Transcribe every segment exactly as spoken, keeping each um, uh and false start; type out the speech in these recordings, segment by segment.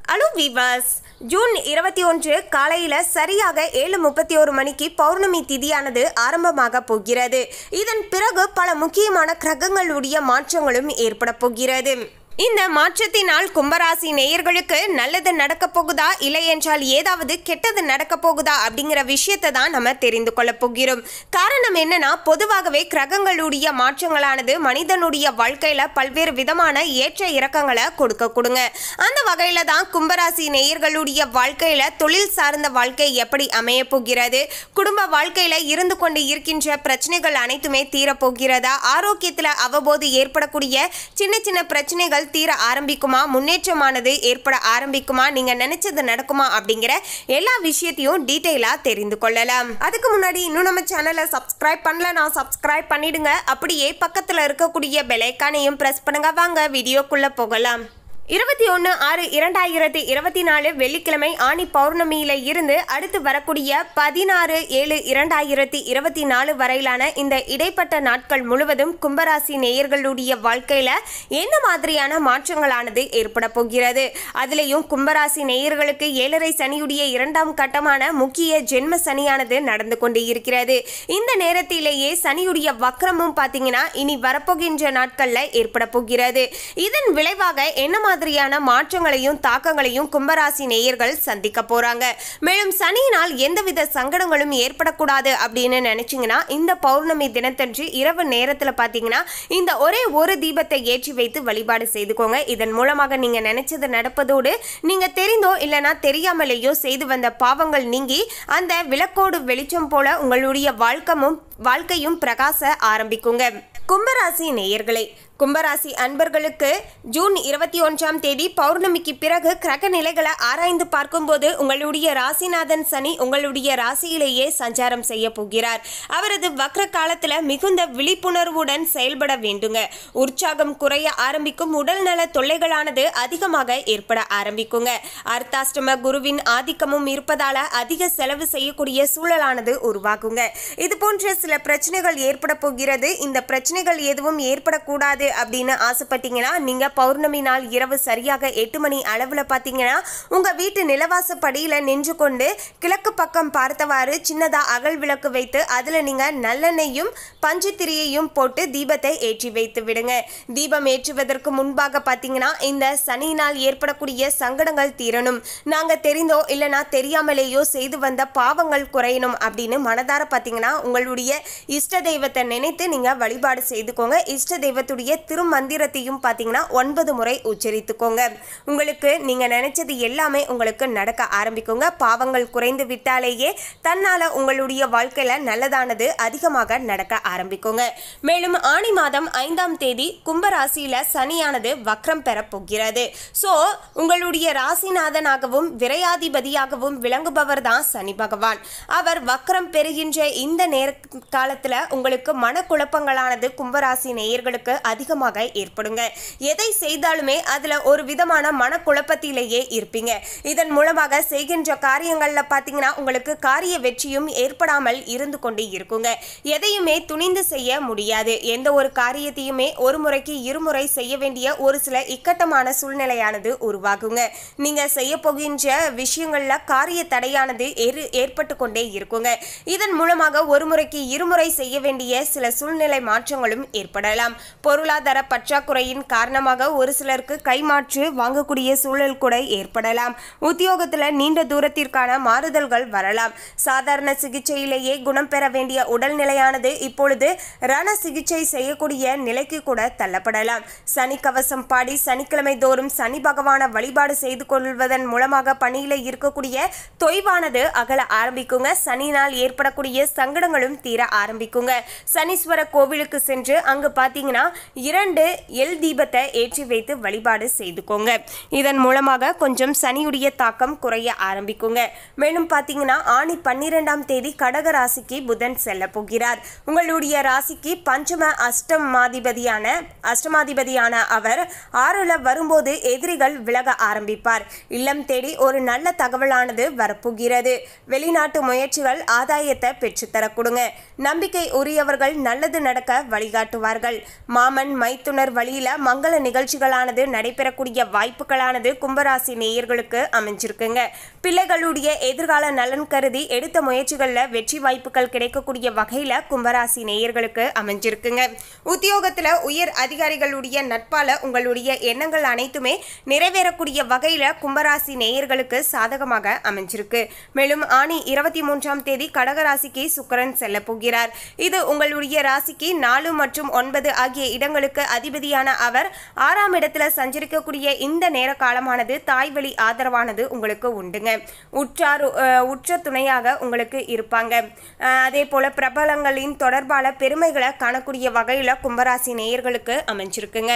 Hello viewers, June இருபத்தி ஒன்று காலையில் சரியாக ஏழு முப்பத்தி ஒரு மணிக்கு பௌர்ணமி திதியானது ஆரம்பமாக போகிறது. இதன் பிறகு பல முக்கியமான கிரகங்களுடைய மாற்றங்களும் ஏற்பட போகிறது. இந்த மாற்றத்தினால் கும்பராசி நேயர்களுக்கு நல்லது நடக்க போகுதா இல்லை என்றால் ஏதாவது கெட்டது நடக்க போகுதா அப்படிங்கிற விஷயத்தை தான் நம்ம தெரிந்து கொள்ள போகிறோம். காரணம் என்னன்னா, பொதுவாகவே கிரகங்களுடைய மாற்றங்களானது மனிதனுடைய வாழ்க்கையில பல்வேறு விதமான ஏற்ற இறக்கங்களை கொடுக்க கொடுங்க. அந்த வகையில தான் கும்பராசி நேயர்களுடைய வாழ்க்கையில தொழில் சார்ந்த வாழ்க்கை எப்படி அமைய போகிறது, குடும்ப வாழ்க்கையில இருந்து கொண்டு இருக்கின்ற பிரச்சனைகள் அனைத்துமே தீரப்போகிறதா, ஆரோக்கியத்தில் அவ்வப்போது ஏற்படக்கூடிய சின்ன சின்ன பிரச்சனைகள் தீர ஆரம்பிக்குமா, முன்னேற்றமானது ஏற்பட ஆரம்பிக்குமா, நீங்க நினைச்சது நடக்குமா அப்படிங்கிற எல்லா விஷயத்தையும் டீடைலா தெரிந்து கொள்ளலாம். அதுக்கு முன்னாடி இன்னும் நம்ம சேனலை சப்ஸ்கிரைப் பண்ணலனா சப்ஸ்கிரைப் பண்ணிடுங்க. அப்படியே பக்கத்துல இருக்கக்கூடிய பெல் ஐகானையும் பிரஸ் பண்ணுங்க. வாங்க வீடியோக்குள்ள போகலாம். இருபத்தி ஒன்று ஆறு இரண்டாயிரத்தி இருபத்தி நாலு வெள்ளிக்கிழமை ஆணி பௌர்ணமியில இருந்து அடுத்து வரக்கூடிய பதினாறு ஏழு இரண்டாயிரத்தி இருபத்தி நாலு வரையிலான இந்த இடைப்பட்ட நாட்கள் முழுவதும் கும்பராசி நேயர்களுடைய வாழ்க்கையில என்ன மாதிரியான மாற்றங்களானது ஏற்பட போகிறது, அதுலேயும் கும்பராசி நேயர்களுக்கு ஏழரை சனியுடைய இரண்டாம் கட்டமான முக்கிய ஜென்ம சனியானது நடந்து கொண்டு இருக்கிறது. இந்த நேரத்திலேயே சனியுடைய வக்ரமும் பார்த்தீங்கன்னா இனி வரப்போகின்ற நாட்கள்ல ஏற்பட போகிறது. இதன் விளைவாக என்ன மாதிரியான மாற்றங்களையும் தாக்கங்களையும் கும்பராசி நேயர்கள் சந்திக்க போறாங்க. மேலும் சனியினால் எந்தவித சங்கடங்களும் ஏற்படக்கூடாது அப்படின்னு நினைச்சீங்கன்னா இந்த பௌர்ணமி தினத்தன்று இரவு நேரத்துல பாத்தீங்கன்னா இந்த ஒரே ஒரு தீபத்தை ஏற்றி வைத்து வழிபாடு செய்துக்கோங்க. இதன் மூலமாக நீங்க நினைச்சது நடப்பதோடு நீங்க தெரிந்தோ இல்லைன்னா தெரியாமலேயோ செய்து வந்த பாவங்கள் நீங்கி அந்த விளக்கோடு வெளிச்சம் போல உங்களுடைய வாழ்க்கமும் வாழ்க்கையும் பிரகாச ஆரம்பிக்குங்க. கும்பராசி நேயர்களே, கும்பராசி அன்பர்களுக்கு ஜூன் இருபத்தி ஒன்றாம் தேதி பௌர்ணமிக்கு பிறகு கிரக நிலைகளை ஆராய்ந்து பார்க்கும்போது உங்களுடைய ராசிநாதன் சனி உங்களுடைய ராசியிலேயே சஞ்சாரம் செய்ய போகிறார். அவரது வக்ர காலத்துல மிகுந்த விழிப்புணர்வுடன் செயல்பட வேண்டுங்க. உற்சாகம் குறைய ஆரம்பிக்கும், உடல் நல தொல்லைகளானது அதிகமாக ஏற்பட ஆரம்பிக்குங்க. அர்த்தாஷ்டம குருவின் ஆதிக்கமும் இருப்பதால அதிக செலவு செய்யக்கூடிய சூழலானது உருவாகுங்க. இது போன்ற சில பிரச்சனைகள் ஏற்பட போகிறது. இந்த பிரச்சனைகள் எதுவும் ஏற்படக்கூடாது அப்படின்னு ஆசைப்பட்டீங்கன்னா நீங்க பௌர்ணமி நாள் இரவு சரியாக எட்டு மணி அளவுல பாத்தீங்கன்னா உங்க வீட்டு நிலவாச படியில நின்று கொண்டு கிழக்கு பக்கம் பார்த்தவாறு சின்னதா அகல் விளக்கு வைத்து அதுல நீங்க நல்லெண்ணெயும் பஞ்சு திரியையும் போட்டு தீபத்தை ஏற்றி வைத்து விடுங்க. தீபம் ஏற்றுவதற்கு முன்பாக பாத்தீங்கன்னா இந்த சனியினால் ஏற்படக்கூடிய சங்கடங்கள் தீரணும், நாங்க தெரிந்தோ இல்லைனா தெரியாமலேயோ செய்து வந்த பாவங்கள் குறையணும் அப்படின்னு மனதார பாத்தீங்கன்னா உங்களுடைய இஷ்ட தெய்வத்தை நினைத்து நீங்க வழிபாடு செய்துக்கோங்க. இஷ்ட தெய்வத்துடைய திருமந்திரத்தையும் பார்த்தீங்கன்னா ஒன்பது முறை உச்சரித்துக்கோங்க. உங்களுக்கு நீங்க நினைச்சது எல்லாமே உங்களுக்கு நடக்க ஆரம்பிக்குங்க. பாவங்கள் குறைந்து விட்டாலேயே தன்னால உங்களுடைய வாழ்க்கையில நல்லதானது அதிகமாக நடக்க ஆரம்பிக்குங்க. மேலும் ஆணி மாதம் ஐந்தாம் தேதி கும்பராசியில சனியானது வக்ரம் பெற போகிறது. ஸோ உங்களுடைய ராசிநாதனாகவும் விரையாதிபதியாகவும் விளங்குபவர் தான் சனி பகவான். அவர் வக்ரம் பெறுகின்ற இந்த நேர காலத்துல உங்களுக்கு மனக்குழப்பங்களானது கும்பராசி நேயர்களுக்கு அதிகமாக ஏற்படுங்க. எதை செய்தாலுமே அதுல ஒரு விதமான மனக்குழப்பத்திலேயே இருப்பீங்க. இதன் மூலமாக செய்கின்ற காரியங்கள்ல பாத்தீங்கன்னா உங்களுக்கு காரிய வெற்றியும் ஏற்படாமல் இருந்து கொண்டு இருக்குங்க. எதையுமே துணிந்து செய்ய முடியாது. எந்த ஒரு காரியத்தையுமே ஒரு முறைக்கு இருமுறை செய்ய வேண்டிய ஒரு சில இக்கட்டமான சூழ்நிலையானது உருவாகுங்க. நீங்க செய்ய போகின்ற விஷயங்கள்ல காரிய தடையானது ஏற்பட்டு கொண்டே இருக்குங்க. இதன் மூலமாக ஒரு முறைக்கு இருமுறை செய்ய வேண்டிய சில சூழ்நிலை மாற்றங்களும் ஏற்படலாம். பொருளாதார பற்றாக்குறையின் காரணமாக ஒரு சிலருக்கு கைமாற்று வாங்கக்கூடிய சூழல் கூட ஏற்படலாம். உத்தியோகத்துல நீண்ட தூரத்திற்கான மாறுதல்கள் வரலாம். சாதாரண சிகிச்சையிலேயே குணம் பெற வேண்டிய உடல்நிலையானது இப்பொழுது ரண சிகிச்சை செய்யக்கூடிய நிலைக்கு கூட தள்ளப்படலாம். சனி கவசம் பாடி சனிக்கிழமை தோறும் சனி பகவான வழிபாடு செய்து கொள்வதன் மூலமாக பணியில இருக்கக்கூடிய தொய்வானது அகல ஆரம்பிக்குங்க. சனியினால் ஏற்படக்கூடிய சங்கடங்களும் தீர ஆரம்பிக்குங்க. சனீஸ்வர கோவிலுக்கு சென்று அங்கு பார்த்தீங்கன்னா இரண்டு எல் தீபத்தை ஏற்றி வைத்து வழிபாடு செய்துக்கோங்க. இதன் மூலமாக கொஞ்சம் சனியுடைய தாக்கம் குறைய ஆரம்பிக்குங்க. மேலும் பார்த்தீங்கன்னா ஆணி பன்னிரெண்டாம் தேதி கடக ராசிக்கு புதன் செல்ல போகிறார். உங்களுடைய ராசிக்கு பஞ்சம அஷ்டமாதிபதியான அஷ்டமாதிபதியான அவர் ஆறுல வரும்போது எதிரிகள் விலக ஆரம்பிப்பார். இல்லம் தேடி ஒரு நல்ல தகவலானது வரப்போகிறது. வெளிநாட்டு முயற்சிகள் ஆதாயத்தை பெற்றுத்தர கொடுங்க. நம்பிக்கை உரியவர்கள் நல்லது நடக்க வழிகாட்டுவார்கள். மாமன் அண்ணன் மைத்துனர் வழியில மங்கள நிகழ்ச்சிகளானது நடைபெறக்கூடிய வாய்ப்புகளானது கும்பராசி நேயர்களுக்கு அமைஞ்சிருக்குங்க. பிள்ளைகளுடைய எதிர்கால நலன் கருதி எடுத்த முயற்சிகள்ல வெற்றி வாய்ப்புகள் கிடைக்கக்கூடிய வகையில கும்பராசி நேயர்களுக்கு அமைஞ்சிருக்குங்க. உத்தியோகத்துல உயர் அதிகாரிகளுடைய நட்பால உங்களுடைய எண்ணங்கள் அனைத்துமே நிறைவேறக்கூடிய வகையில கும்பராசி நேயர்களுக்கு சாதகமாக அமைஞ்சிருக்கு. மேலும் ஆணி இருபத்தி மூன்றாம் தேதி கடகராசிக்கு சுக்கிரன் செல்ல போகிறார். இது உங்களுடைய ராசிக்கு நாலு மற்றும் ஒன்பது ஆகிய இடங்களுக்கு அதிபதியான அவர் ஆறாம் இடத்துல சஞ்சரிக்கக்கூடிய இந்த நேர காலமானது தாய்வழி ஆதரவானது உங்களுக்கு உண்டுங்க. உற்றார் உற்ற துணையாக உங்களுக்கு இருப்பாங்க. அதே போல பிரபலங்களின் தொடர்பால பெருமைகளை காணக்கூடிய வகையில கும்பராசி நேயர்களுக்கு அமைஞ்சிருக்குங்க.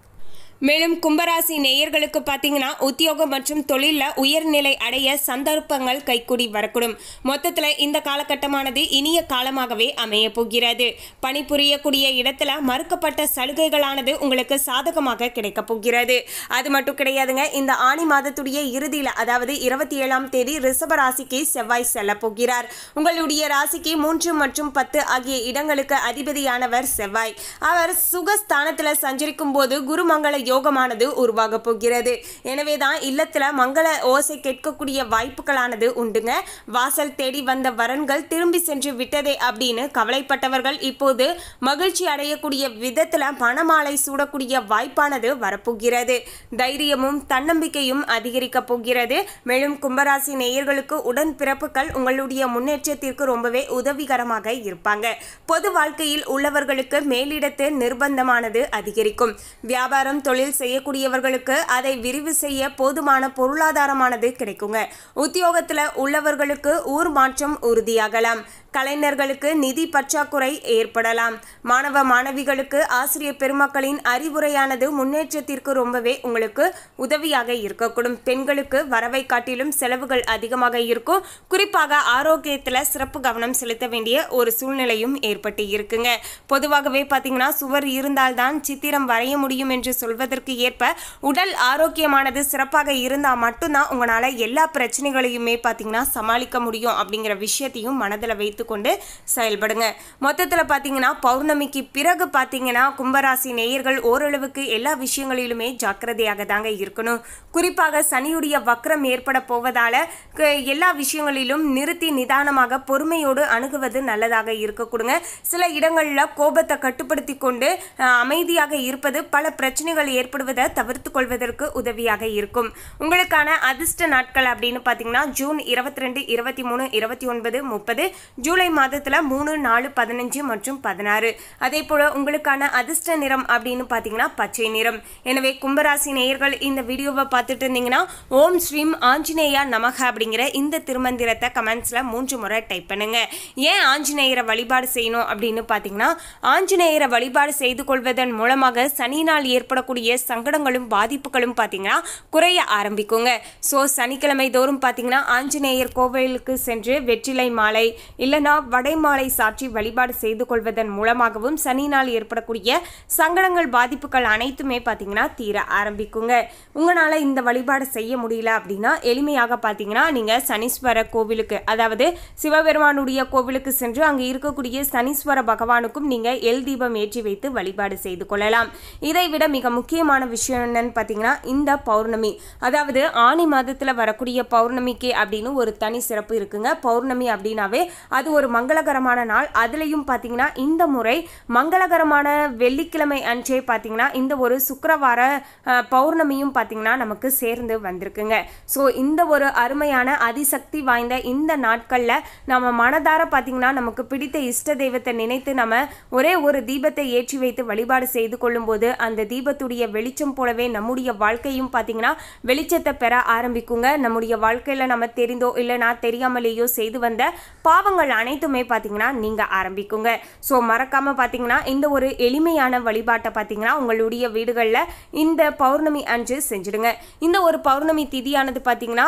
மேலும் கும்பராசி நேயர்களுக்கு பார்த்தீங்கன்னா உத்தியோகம் மற்றும் தொழிலில் உயர்நிலை அடைய சந்தர்ப்பங்கள் கைக்கூடி வரக்கூடும். மொத்தத்தில் இந்த காலகட்டமானது இனிய காலமாகவே அமைய போகிறது. பணிபுரியக்கூடிய இடத்துல மறுக்கப்பட்ட சலுகைகளானது உங்களுக்கு சாதகமாக கிடைக்க போகிறது. அது மட்டும் கிடையாதுங்க. இந்த ஆணி மாதத்துடைய இறுதியில் அதாவது இருபத்தி ஏழாம் தேதி ரிஷப ராசிக்கு செவ்வாய் செல்ல போகிறார். உங்களுடைய ராசிக்கு மூன்று மற்றும் பத்து ஆகிய இடங்களுக்கு அதிபதியானவர் செவ்வாய். அவர் சுகஸ்தானத்தில் சஞ்சரிக்கும் போது குருமங்கள யோகமானது உருவாக போகிறது. எனவேதான் இல்லத்துல மங்கள ஓசை கேட்கக்கூடிய வாய்ப்புகளானது உண்டுங்க. வாசல் தேடி வந்த வரன்கள் திரும்பி சென்று விட்டதே அப்படின்னு கவலைப்பட்டவர்கள் இப்போது மகிழ்ச்சி அடையக்கூடிய விதத்துல மணமாலை சூடக்கூடிய வாய்ப்பானது வரப்போகிறது. தைரியமும் தன்னம்பிக்கையும் அதிகரிக்க போகிறது. மேலும் கும்பராசி நேயர்களுக்கு உடன் பிறப்புகள் உங்களுடைய முன்னேற்றத்திற்கு ரொம்பவே உதவிகரமாக இருப்பாங்க. பொது வாழ்க்கையில் உள்ளவர்களுக்கு மேலிடத்து நிர்பந்தமானது அதிகரிக்கும். வியாபாரம் தொழில் செய்யக்கூடியவர்களுக்கு அதை விரிவு செய்ய போதுமான பொருளாதாரமானது கிடைக்குங்க. உத்தியோகத்தில் உள்ளவர்களுக்கு ஊர் மாற்றம் உறுதியாகலாம். கலைஞர்களுக்கு நிதி பற்றாக்குறை ஏற்படலாம். மாணவ மாணவிகளுக்கு ஆசிரியர் பெருமக்களின் அறிவுரையானது முன்னேற்றத்திற்கு ரொம்பவே உங்களுக்கு உதவியாக இருக்கக்கூடும். பெண்களுக்கு வரவை காட்டிலும் செலவுகள் அதிகமாக இருக்கும். குறிப்பாக ஆரோக்கியத்தில் சிறப்பு கவனம் செலுத்த வேண்டிய ஒரு சூழ்நிலையும் ஏற்பட்டு இருக்குங்க. பொதுவாகவே பார்த்தீங்கன்னா சுவர் இருந்தால்தான் சித்திரம் வரைய முடியும் என்று சொல்வதற்கு ஏற்ப உடல் ஆரோக்கியமானது சிறப்பாக இருந்தால் மட்டும்தான் உங்களால் எல்லா பிரச்சனைகளையுமே பார்த்தீங்கன்னா சமாளிக்க முடியும் அப்படிங்கிற விஷயத்தையும் மனதில் வைத்து கொண்டு செயல்படுங்க. மொத்தத்தில் பார்த்தீங்கன்னா பௌர்ணமிக்கு பிறகு பார்த்தீங்கன்னா கும்பராசி நேயர்கள் ஓரளவுக்கு எல்லா விஷயங்களிலுமே ஜாக்கிரதையாக தாங்க இருக்கணும். குறிப்பாக சனியுடைய வக்ரம் ஏற்பட போவதால எல்லா விஷயங்களிலும் நிறுத்தி நிதானமாக பொறுமையோடு அணுகுவது நல்லதாக இருக்க கொடுங்க. சில இடங்களில் கோபத்தை கட்டுப்படுத்தி கொண்டு அமைதியாக இருப்பது பல பிரச்சனைகள் ஏற்படுவதை தவிர்த்து கொள்வதற்கு உதவியாக இருக்கும். உங்களுக்கான அதிர்ஷ்ட நாட்கள் அப்படின்னு பார்த்தீங்கன்னா ஜூன் இருபத்தி ரெண்டு இருபத்தி மூணு இருபத்தி ஒன்பது முப்பது ஜூலை மாதத்துல மூணு நாலு பதினஞ்சு மற்றும் பதினாறு. அதே போல உங்களுக்கான அதிர்ஷ்ட நிறம் அப்படின்னு பார்த்தீங்கன்னா பச்சை நிறம். எனவே கும்பராசி நேயர்கள் இந்த வீடியோவை பார்த்துட்டு இருந்தீங்கன்னா ஓம் ஸ்ரீம் ஆஞ்சநேயா நமக அப்படிங்கிற இந்த திருமந்திரத்தை கமெண்ட்ஸ்ல மூன்று முறை டைப் பண்ணுங்க. ஏன் ஆஞ்சநேயரை வழிபாடு செய்யணும் அப்படின்னு பார்த்தீங்கன்னா ஆஞ்சநேயரை வழிபாடு செய்து கொள்வதன் மூலமாக சனியினால் ஏற்படக்கூடிய சங்கடங்களும் பாதிப்புகளும் பார்த்தீங்கன்னா குறைய ஆரம்பிக்குங்க. ஸோ சனிக்கிழமை தோறும் பார்த்தீங்கன்னா ஆஞ்சநேயர் கோவிலுக்கு சென்று வெற்றிலை மாலை இல்லைனா வடைமாலை சாற்றி வழிபாடு செய்து கொள்வதன் மூலமாகவும் சனியினால் ஏற்படக்கூடிய சங்கடங்கள் பாதிப்புகள் அனைத்துமே பார்த்தீங்கன்னா தீர ஆரம்பிக்குங்க. உங்களால் இந்த வழிபாடு செய்ய முடியல அப்படின்னா எளிமையாக பார்த்தீங்கன்னா நீங்கள் சனீஸ்வர கோவிலுக்கு அதாவது சிவபெருமானுடைய கோவிலுக்கு சென்று அங்கே இருக்கக்கூடிய சனீஸ்வர பகவானுக்கும் நீங்கள் எல் தீபம் ஏற்றி வைத்து வழிபாடு செய்து கொள்ளலாம். இதை விட மிக முக்கியமான விஷயம் என்னன்னு பார்த்தீங்கன்னா இந்த பௌர்ணமி அதாவது ஆணி மாதத்தில் வரக்கூடிய பௌர்ணமிக்கு அப்படின்னு ஒரு தனி சிறப்பு இருக்குங்க. பௌர்ணமி அப்படின்னாவே அது ஒரு மங்களகரமான நாள். அதுலேயும் பார்த்தீங்கன்னா இந்த முறை மங்களகரமான வெள்ளிக்கிழமை அன்றே பார்த்தீங்கன்னா இந்த ஒரு சுக்கிரவார பௌர்ணமியும் பார்த்தீங்கன்னா நமக்கு சேர்ந்து வந்திருக்குங்க. ஸோ இந்த ஒரு அருமையான அதிசக்தி வாய்ந்த இந்த நாட்களில் நம்ம மனதார பார்த்தீங்கன்னா நமக்கு பிடித்த இஷ்ட தெய்வத்தை நினைத்து நம்ம ஒரே ஒரு தீபத்தை ஏற்றி வைத்து வழிபாடு செய்து கொள்ளும்போது அந்த தீபத்துடைய வெளிச்சம் போலவே நம்முடைய வாழ்க்கையும் பார்த்தீங்கன்னா வெளிச்சத்தை பெற ஆரம்பிக்குங்க. நம்முடைய வாழ்க்கையில் நம்ம தெரிந்தோ இல்லைனா தெரியாமலேயோ செய்து வந்த பாவங்கள் அனைத்துமே பார்த்தீங்கன்னா நீங்க ஆரம்பிக்குங்க. ஸோ மறக்காம பார்த்தீங்கன்னா இந்த ஒரு எளிமையான வழிபாட்டை பார்த்தீங்கன்னா உங்களுடைய வீடுகளில் இந்த பௌர்ணமி அன்று செஞ்சிடுங்க. இந்த ஒரு பௌர்ணமி திதியானது பார்த்தீங்கன்னா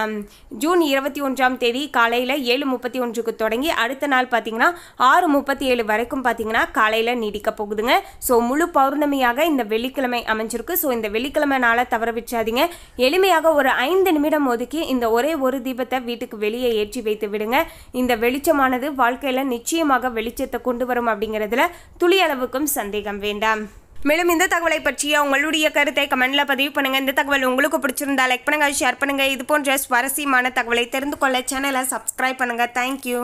ஜூன் இருபத்தி ஒன்றாம் தேதி காலையில் ஏழு முப்பத்தி ஒன்றுக்கு தொடங்கி அடுத்த நாள் பார்த்தீங்கன்னா ஆறு முப்பத்தி ஏழு வரைக்கும் பார்த்தீங்கன்னா காலையில் நீடிக்க போகுதுங்க. ஸோ முழு பௌர்ணமியாக இந்த வெள்ளிக்கிழமை அமைஞ்சிருக்கு. ஸோ இந்த வெள்ளிக்கிழமை நாளை தவற விட்டாதீங்க. எளிமையாக ஒரு ஐந்து நிமிடம் ஒதுக்கி இந்த ஒரே ஒரு தீபத்தை வீட்டுக்கு வெளியே ஏற்றி வைத்து விடுங்க. இந்த வெளிச்சமானது வாழ்க்கையில் நிச்சயமாக வெளிச்சத்தை கொண்டு வரும் அப்படிங்கிறதுல துளி அளவுக்கும் சந்தேகம் வேண்டாம். மேலும் இந்த தகவலை பற்றிய உங்களுடைய கருத்தை கமெண்ட்ல பதிவு பண்ணுங்க. இந்த தகவல் உங்களுக்கு பிடிச்சிருந்தா லைக் பண்ணுங்க, ஷேர் பண்ணுங்க. இது போன்ற சுவாரஸ்யமான தகவலை தெரிந்து கொள்ள சேனலை சப்ஸ்கிரைப் பண்ணுங்க. தேங்க்யூ.